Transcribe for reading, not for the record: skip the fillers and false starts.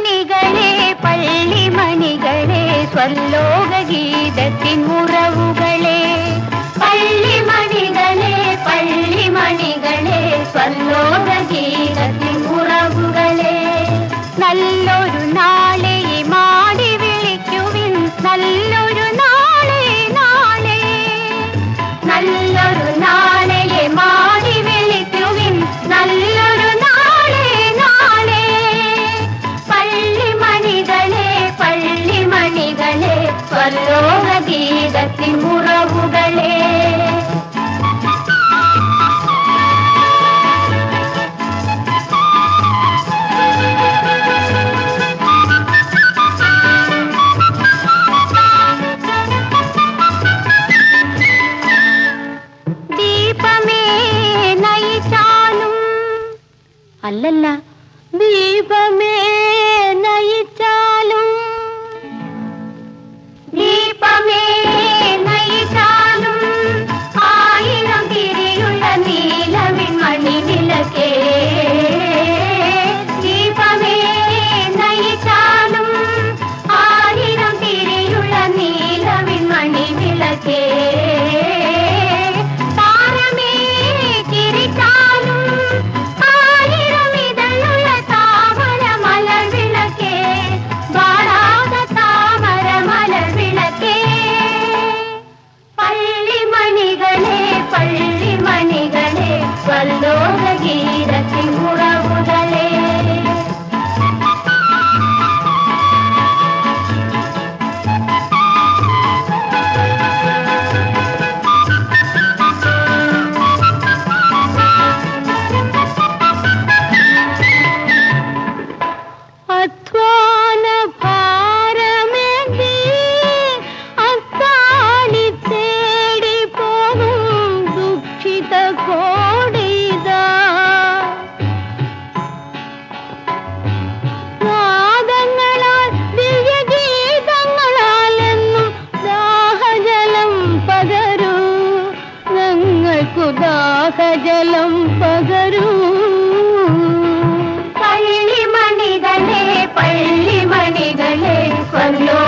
പള്ളിമണികളെ പള്ളിമണികളെ സ്വർലോകഗീതത്തിൻ ഉറവുകളെ പള്ളിമണികളെ പള്ളിമണികളെ സ്വർലോകഗീതത്തിൻ ഉറവുകളെ നല്ലൊരു നാളെ മാടി വിളിക്കുവിൻ നല്ലൊരു നാളെ നാളെ നല്ലൊരു നാളെ മാടി വിളിക്കുവിൻ നല്ലൊരു നാളെ നാളെ പള്ളിമണികളെ പള്ളിമണികളെ സ്വർലോകഗീതത്തിൻ ഉറവുകളെ അല്ലല്ല ദീപമേ നയിച്ചാലും ദീപമേ നയിച്ചാലും ആയിരം തിരിയുള്ള നീലവിൻ മണിവിളക്കേ ദീപമേ നയിച്ചാലും ആയിരം തിരിയുള്ള നീലവിൻ മണിവിളക്കേ പള്ളിമണികളെ സ്വർലോകഗീതത്തിൻ ഉറവുകളെ അധ്വാന ഭാരമേന്തി അത്താണി തേടി പോകും ദുഃഖിത കോടിതാ നാദങ്ങളാൽ ദിവ്യഗീതങ്ങളാലെന്നും ദാഹജലം പകരൂ ഞങ്ങൾക്കു ദാഹജലം പകരൂ പള്ളിമണികളെ പള്ളിമണികളെ സ്വർലോ